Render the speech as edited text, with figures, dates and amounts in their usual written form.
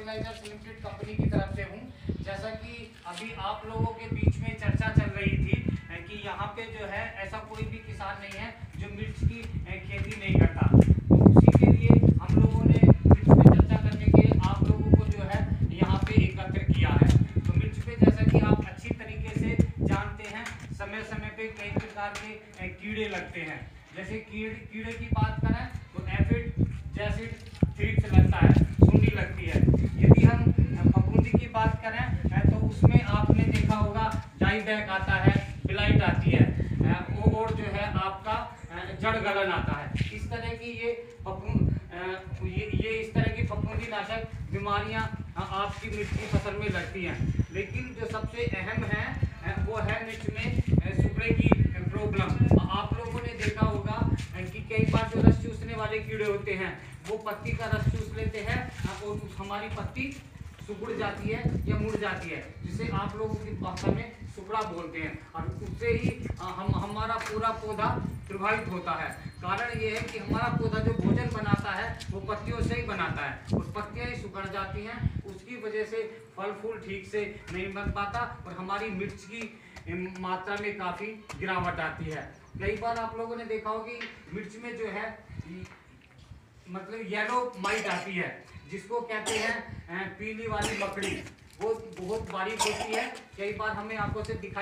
Fertilisers limited company की तरफ से हूँ। जैसा कि अभी आप लोगों के बीच में चर्चा चल रही थी कि यहाँ पे जो है ऐसा कोई भी किसान नहीं है जो मिर्च की खेती नहीं करता, तो उसी के लिए हम लोगों ने मिर्च पे चर्चा करने के लिए आप लोगों को जो है यहाँ पे एकत्र किया है। तो मिर्च पे जैसा कि आप अच्छी तरीके से जानते हैं, समय समय पे कई प्रकार के कीड़े लगते हैं। जैसे कीड़े की बात करें तो एफिड, जैसिड, थ्रिप्स लगता है, सुंडी लगती है। यदि हम फफूंदी की बात करें तो उसमें आपने देखा होगा डाई बैक आता है, ब्लाइट आती है और जो है आपका जड़ गलन आता है। इस तरह की ये इस तरह की फफूंदी नाशक बीमारियां आपकी मिर्च की फसल में लगती हैं। लेकिन जो सबसे अहम है वो है मिर्च में सुपड़े की प्रॉब्लम। आप लोगों ने देखा होगा कि कई बार जो रस चूसने वाले कीड़े होते हैं वो पत्ती का रस चूस लेते हैं और हमारी पत्ती सुकुड़ जाती है या मुड़ जाती है, जिसे आप लोगों की भाषा में सुकड़ा बोलते हैं, और उससे ही हमारा पूरा पौधा प्रभावित होता है। कारण ये है कि हमारा पौधा जो भोजन बनाता है वो पत्तियों से ही बनाता है और पत्तियां ही सुकड़ जाती हैं। उसकी वजह से फल फूल ठीक से नहीं बन पाता और हमारी मिर्च की मात्रा में काफ़ी गिरावट आती है। कई बार आप लोगों ने देखा होगा कि मिर्च में जो है मतलब येलो माइट आती है, जिसको कहते हैं पीली वाली मकड़ी। वो बहुत बारीक होती है, कई बार हमें आंखों से दिखाई